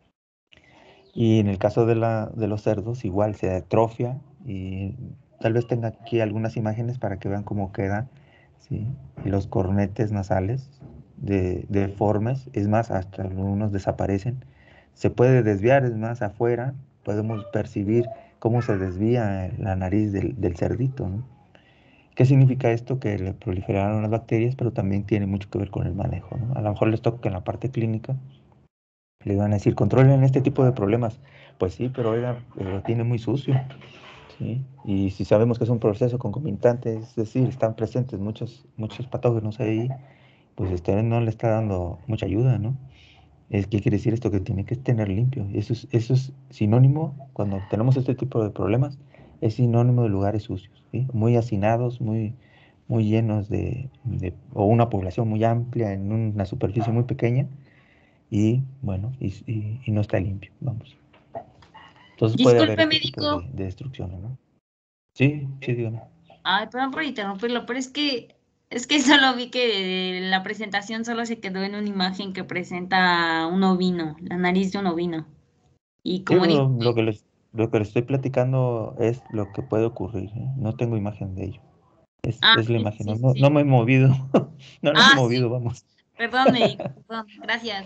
Y en el caso de los cerdos, igual se atrofia y tal vez tenga aquí algunas imágenes para que vean cómo quedan, ¿sí? Los cornetes nasales deformes, es más, hasta algunos desaparecen. Se puede desviar, es más, afuera podemos percibir cómo se desvía la nariz del cerdito, ¿no? ¿Qué significa esto? Que le proliferaron las bacterias, pero también tiene mucho que ver con el manejo, ¿no? A lo mejor les toca en la parte clínica le van a decir, controlen este tipo de problemas. Pues sí, pero oiga, lo tiene muy sucio, ¿sí? Y si sabemos que es un proceso concomitante, es decir, están presentes muchos patógenos ahí, pues usted no le está dando mucha ayuda, ¿no? ¿Qué quiere decir esto? Que tiene que tener limpio. Eso es sinónimo, cuando tenemos este tipo de problemas, es sinónimo de lugares sucios, ¿sí? Muy hacinados, muy llenos o una población muy amplia en una superficie muy pequeña, y bueno, y no está limpio, vamos. Entonces puede haber Disculpe, este tipo médico. de destrucciones, ¿no? Sí, sí, dígame. Ay, perdón por interrumpirlo, pero es que solo vi que la presentación solo se quedó en una imagen que presenta un ovino, la nariz de un ovino. Y Sí, como dice, lo que les estoy platicando es lo que puede ocurrir, ¿eh? No tengo imagen de ello. Es la sí, imagen, sí, no, sí, no sí. me he movido, no la he Sí, movido, vamos. perdón, médico, perdón, gracias.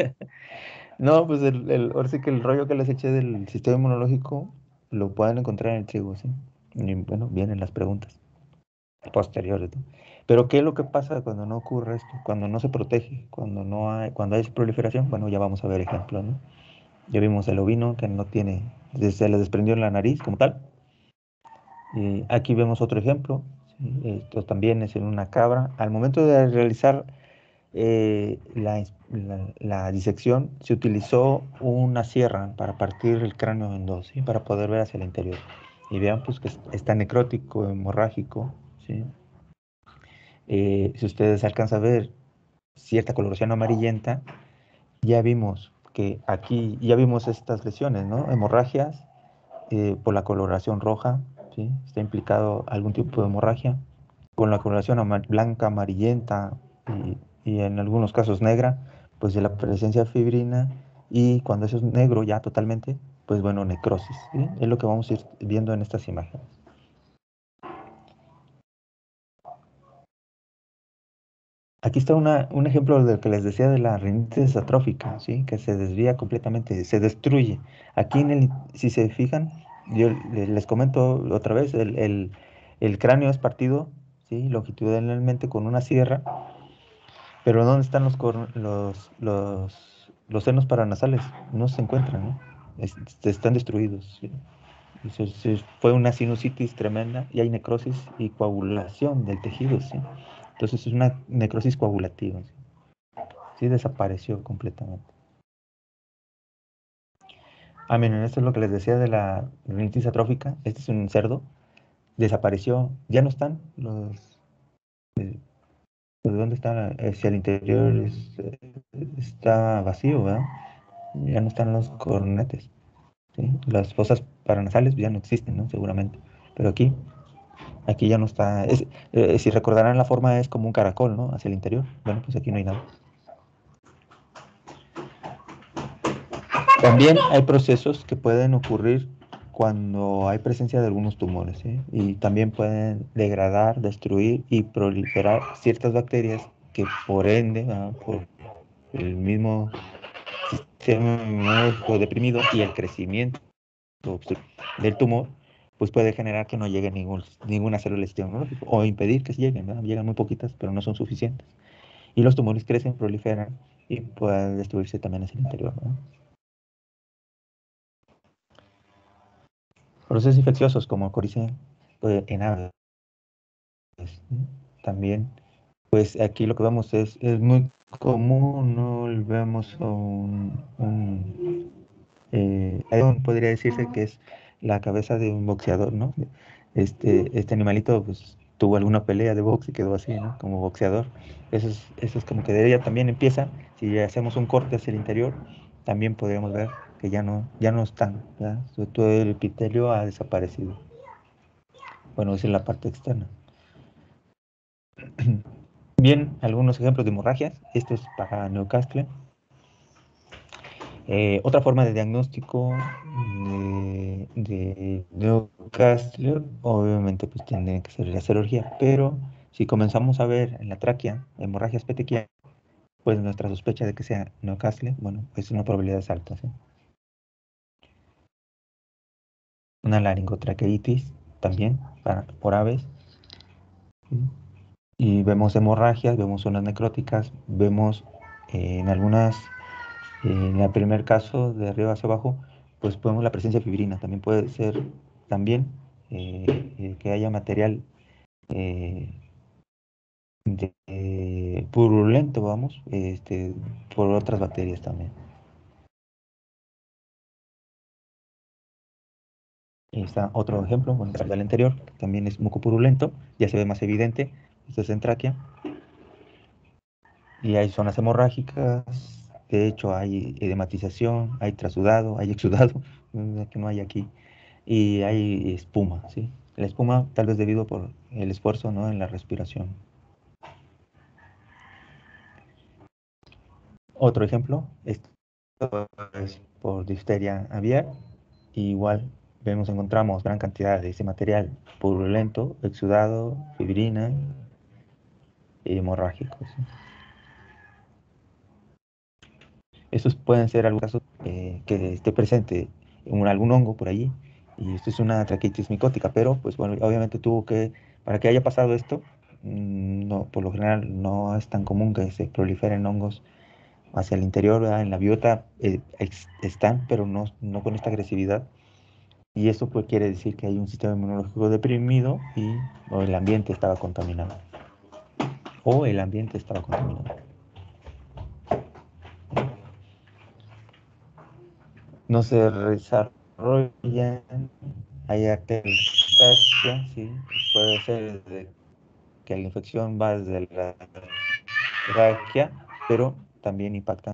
No, pues ahora sí que el rollo que les eché del sistema inmunológico lo pueden encontrar en el trigo, ¿sí? Y bueno, vienen las preguntas posteriores, ¿no? Pero ¿qué es lo que pasa cuando no ocurre esto? Cuando no se protege, cuando hay proliferación, bueno, ya vamos a ver ejemplos, ¿no? Ya vimos el ovino que no tiene, se le desprendió en la nariz como tal. Y aquí vemos otro ejemplo, ¿sí? Esto también es en una cabra. Al momento de realizar la disección, se utilizó una sierra para partir el cráneo en dos, ¿sí? Para poder ver hacia el interior. Y vean pues que está necrótico, hemorrágico, ¿sí? Si ustedes alcanzan a ver cierta coloración amarillenta, ya vimos que aquí, ya vimos estas lesiones, ¿no? Hemorragias por la coloración roja, ¿sí? Está implicado algún tipo de hemorragia. Con la coloración blanca, amarillenta y en algunos casos negra, pues de la presencia de fibrina. Y cuando eso es negro ya totalmente, pues bueno, necrosis, ¿sí? Es lo que vamos a ir viendo en estas imágenes. Aquí está un ejemplo del que les decía de la rinitis atrófica, ¿sí? Que se desvía completamente, se destruye. Aquí, si se fijan, yo les comento otra vez, el cráneo es partido, ¿sí? Longitudinalmente con una sierra, pero ¿dónde están los senos paranasales? No se encuentran, ¿no? Están destruidos, ¿sí? Fue una sinusitis tremenda y hay necrosis y coagulación del tejido, ¿sí? Entonces es una necrosis coagulativa, ¿sí? Sí, desapareció completamente. Miren, esto es lo que les decía de la rinitis atrófica. Este es un cerdo. Desapareció. Ya no están ¿De dónde están? Hacia el interior está vacío, ¿verdad? Ya no están los cornetes. ¿sí? Las fosas paranasales ya no existen, ¿no? Seguramente. Pero aquí ya no está. Si recordarán, la forma es como un caracol, ¿no? Hacia el interior. Bueno, pues aquí no hay nada. También hay procesos que pueden ocurrir cuando hay presencia de algunos tumores, ¿sí? Y también pueden degradar, destruir y proliferar ciertas bacterias que por ende, por el mismo sistema inmunológico deprimido y el crecimiento del tumor, pues puede generar que no llegue ninguna célula del sistema inmunológico o impedir que lleguen, ¿verdad? Llegan muy poquitas, pero no son suficientes. Y los tumores crecen, proliferan y pueden destruirse también hacia el interior, ¿no? Procesos infecciosos como coriza en aves, ¿no? También, pues aquí lo que vemos es muy común, ¿no? Vemos podría decirse que es la cabeza de un boxeador, ¿no? Este animalito pues tuvo alguna pelea de box y quedó así, ¿no? Como boxeador. Eso es como que de ella también empieza, si hacemos un corte hacia el interior, también podríamos ver que ya no están, ¿ya? Todo el epitelio ha desaparecido. Bueno, esa es la parte externa. Bien, algunos ejemplos de hemorragias. Esto es para Newcastle. Otra forma de diagnóstico de Newcastle, obviamente, pues tiene que ser la cirugía, pero si comenzamos a ver en la tráquea hemorragias petequianas, pues nuestra sospecha de que sea Newcastle, bueno, pues una probabilidad es alta, ¿sí? Una laringotraqueitis también por aves, ¿sí? Y vemos hemorragias, vemos zonas necróticas, vemos en algunas. En el primer caso, de arriba hacia abajo, pues podemos la presencia de fibrina. También puede ser también que haya material purulento, vamos, por otras bacterias también. Y está otro ejemplo, bueno, el anterior, que también es mucopurulento, ya se ve más evidente, esto es en tráquea, y hay zonas hemorrágicas, de hecho hay edematización, hay trasudado, hay exudado, que no hay aquí. Y hay espuma, ¿sí? La espuma tal vez debido por el esfuerzo, ¿no? En la respiración. Otro ejemplo, esto es por difteria aviar. Igual encontramos gran cantidad de ese material purulento, exudado, fibrina y hemorrágico, ¿sí? Estos pueden ser algunos casos que esté presente algún hongo por allí, y esto es una traqueitis micótica, pero pues bueno, obviamente para que haya pasado esto, no, por lo general no es tan común que se proliferen hongos hacia el interior, ¿verdad? En la biota están, pero no con esta agresividad, y eso pues quiere decir que hay un sistema inmunológico deprimido o el ambiente estaba contaminado. No se desarrollan, hay atelectasia, sí, puede ser que la infección va desde la tráquea, pero también impacta.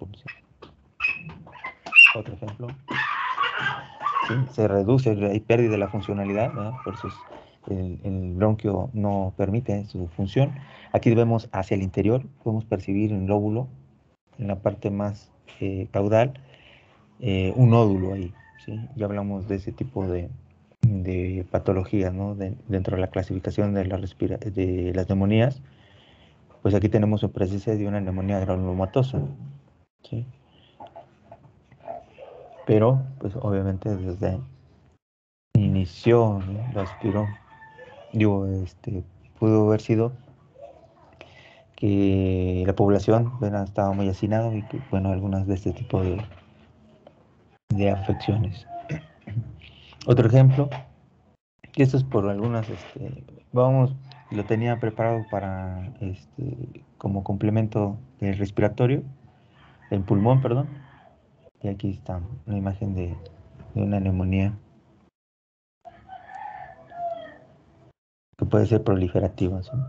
Otro ejemplo, ¿sí? Se reduce, hay pérdida de la funcionalidad, ¿verdad? Por eso el bronquio no permite su función. Aquí vemos hacia el interior, podemos percibir un lóbulo en la parte más caudal, un nódulo ahí, ¿sí? Ya hablamos de ese tipo de patologías, ¿no? Dentro de la clasificación de las neumonías, pues aquí tenemos la presencia de una neumonía granulomatosa, ¿sí? Pero, pues obviamente desde inició, ¿no? Lo aspiró, pudo haber sido que la población, bueno, estaba muy hacinada y que, bueno, algunas de este tipo de afecciones. Otro ejemplo, y esto es por algunas, lo tenía preparado para, como complemento del respiratorio, del pulmón, perdón, y aquí está una imagen de una neumonía que puede ser proliferativa, ¿sí?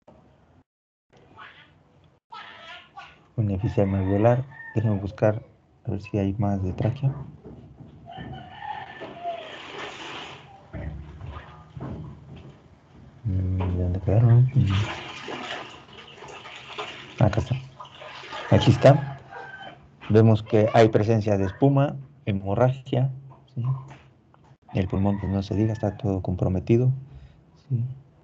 Un efisema alveolar, déjenme buscar A ver si hay más de tráquea. ¿De dónde quedaron? Acá está. Aquí está. Vemos que hay presencia de espuma, hemorragia, ¿sí? El pulmón, pues no se diga, está todo comprometido, ¿sí?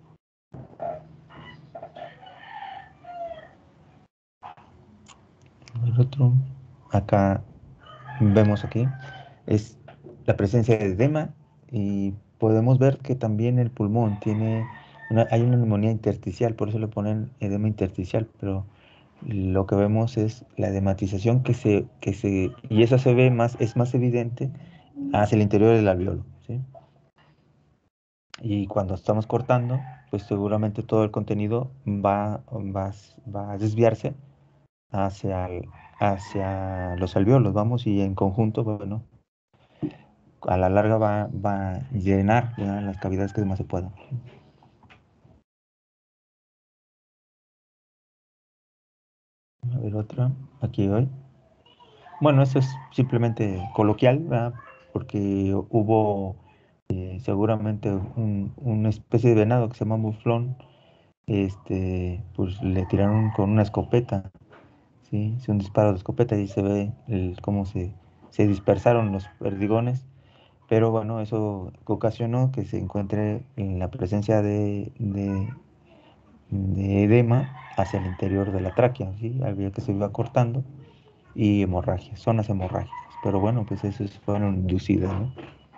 El otro, acá vemos aquí, es la presencia de edema y podemos ver que también el pulmón tiene hay una neumonía intersticial, por eso le ponen edema intersticial, pero lo que vemos es la edematización y esa se ve más, es más evidente hacia el interior del alveolo, ¿sí? Y cuando estamos cortando, pues seguramente todo el contenido va a desviarse hacia, hacia los alveolos, vamos, y en conjunto, bueno, a la larga va a llenar ya las cavidades que más se puedan. A ver otra, aquí hoy. Bueno, eso es simplemente coloquial, ¿verdad? Porque hubo seguramente una especie de venado que se llama muflón, pues le tiraron con una escopeta, ¿sí? Es un disparo de escopeta y se ve cómo se dispersaron los perdigones, pero bueno, eso ocasionó que se encuentre en la presencia de edema hacia el interior de la tráquea, ¿sí? Había que se iba cortando y hemorragias, zonas hemorrágicas, pero bueno, pues esas fueron inducidas, ¿no?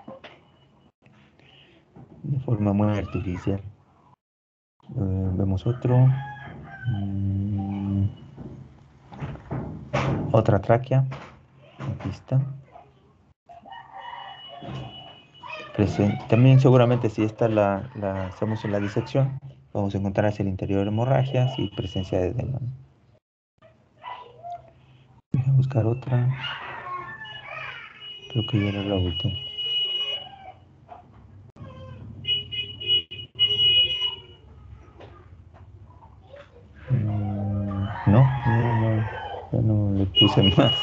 De forma muy artificial. Vemos otro. Otra tráquea. Aquí está. También seguramente si esta la hacemos en la disección, vamos a encontrar hacia el interior hemorragias y presencia de edema. Voy a buscar otra. Creo que ya era la última. No, ya no le puse más.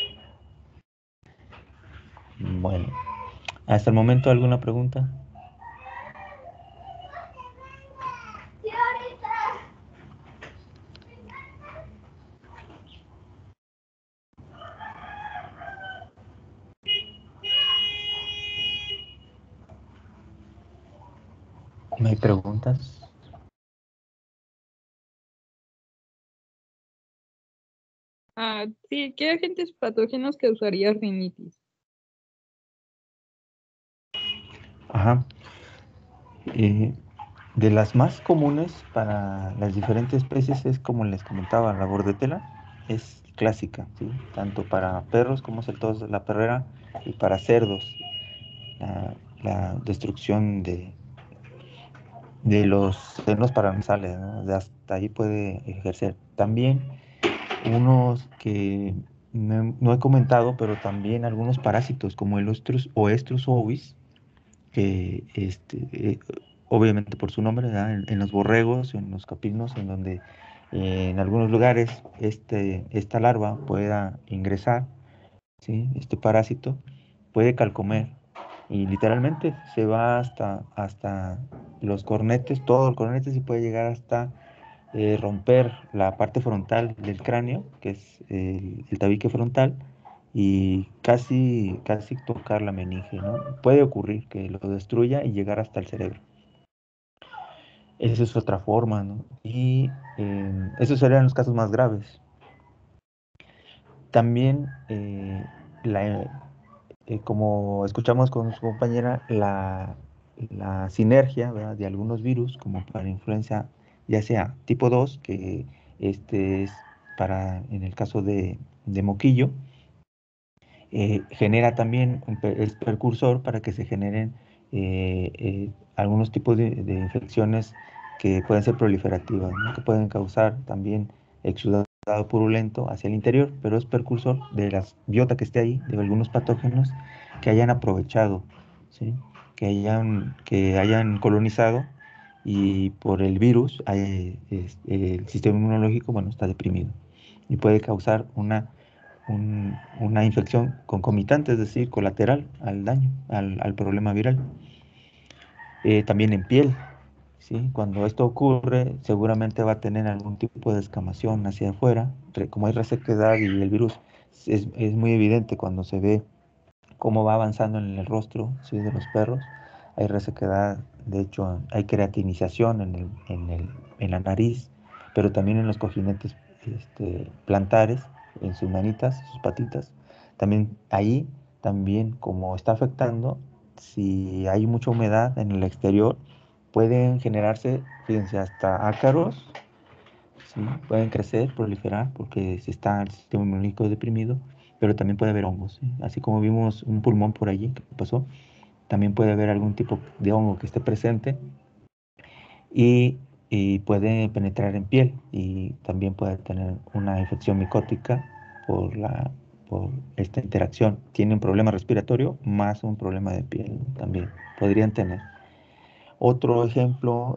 Bueno, hasta el momento, ¿alguna pregunta? ¿No hay preguntas? Sí, ¿qué agentes patógenos causaría rinitis? Ajá. De las más comunes para las diferentes especies es, como les comentaba, la bordetela es clásica, ¿sí? Tanto para perros como es el tos de la perrera y para cerdos, la destrucción de los senos paranasales, ¿no? Hasta ahí puede ejercer. También unos que no he comentado, pero también algunos parásitos como el Oestrus ovis, que obviamente por su nombre, en los borregos, en los capinos, en donde en algunos lugares esta larva pueda ingresar, ¿sí? Este parásito puede calcomer y literalmente se va hasta los cornetes, todo el cornete se puede llegar hasta romper la parte frontal del cráneo, que es el tabique frontal, y casi tocar la meninge, ¿no? Puede ocurrir que lo destruya y llegar hasta el cerebro. Esa es otra forma, ¿no? Y esos serían los casos más graves. También, como escuchamos con su compañera, la sinergia, ¿verdad?, de algunos virus, como para influenza, ya sea tipo 2, que es en el caso de moquillo, genera también, es precursor para que se generen algunos tipos de infecciones que pueden ser proliferativas, ¿no? Que pueden causar también exudado purulento hacia el interior, pero es precursor de la biota que esté ahí, de algunos patógenos que hayan aprovechado, ¿sí? Que hayan colonizado y por el virus el sistema inmunológico, bueno, está deprimido y puede causar una una infección concomitante, es decir, colateral al daño, al problema viral. También en piel, ¿sí? Cuando esto ocurre, seguramente va a tener algún tipo de descamación hacia afuera. Como hay resequedad y el virus es muy evidente cuando se ve cómo va avanzando en el rostro, ¿sí? De los perros. Hay resequedad, de hecho, hay creatinización en la nariz, pero también en los cojinetes plantares, en sus manitas, sus patitas. También ahí, también como está afectando, si hay mucha humedad en el exterior, pueden generarse, fíjense, hasta ácaros, ¿sí? Pueden crecer, proliferar, porque si está el sistema inmunológico deprimido, pero también puede haber hongos, ¿sí? Así como vimos un pulmón por allí que pasó, también puede haber algún tipo de hongo que esté presente y, y puede penetrar en piel y también puede tener una infección micótica por esta interacción. Tiene un problema respiratorio más un problema de piel también podrían tener. Otro ejemplo,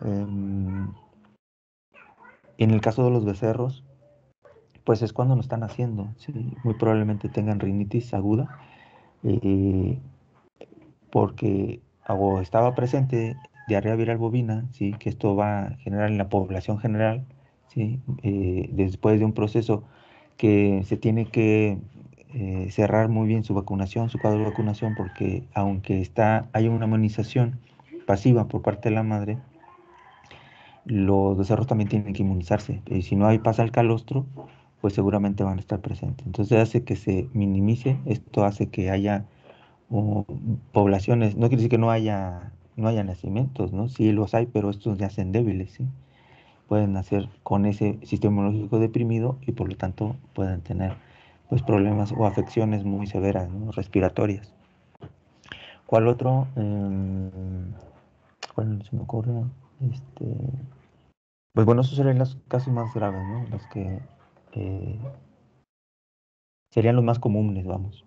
en el caso de los becerros, pues es cuando lo están haciendo, ¿sí? Muy probablemente tengan rinitis aguda, eh, porque o estaba presente diarrea viral bovina, ¿sí? Que esto va a generar en la población general, ¿sí? Después de un proceso que se tiene que cerrar muy bien su vacunación, su cuadro de vacunación, porque aunque hay una inmunización pasiva por parte de la madre, los becerros también tienen que inmunizarse. Y si no hay pasa el calostro, pues seguramente van a estar presentes. Entonces hace que se minimice, esto hace que haya poblaciones, no quiere decir que no haya nacimientos, ¿no? Sí los hay, pero estos ya hacen débiles, ¿sí? Pueden nacer con ese sistema inmunológico deprimido y por lo tanto pueden tener pues problemas o afecciones muy severas, ¿no? Respiratorias. ¿Cuál otro? ¿Cuál se me ocurre? Pues bueno, esos serían los casos más graves, ¿no? Los que eh, serían los más comunes, vamos.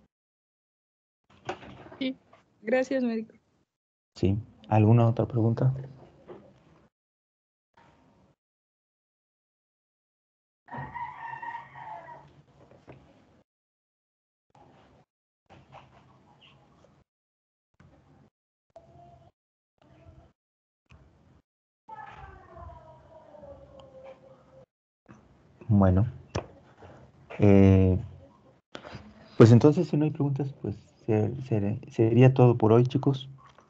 Sí, gracias, médico. ¿Sí? ¿Alguna otra pregunta? Bueno, pues entonces si no hay preguntas, pues sería todo por hoy, chicos.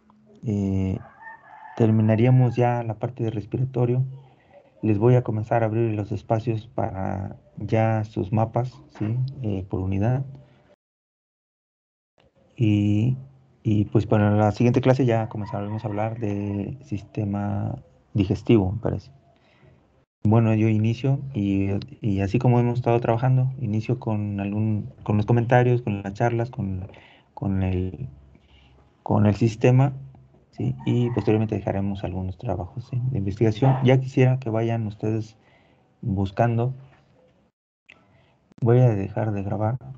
Terminaríamos ya la parte de respiratorio. Les voy a comenzar a abrir los espacios para ya sus mapas, ¿sí? Por unidad. Y, y pues para la siguiente clase ya comenzaremos a hablar de sistema digestivo, me parece. Bueno, yo inicio y así como hemos estado trabajando, inicio con los comentarios, con las charlas, con el sistema, ¿sí? Y posteriormente dejaremos algunos trabajos, ¿sí? De investigación. Ya quisiera que vayan ustedes buscando. Voy a dejar de grabar.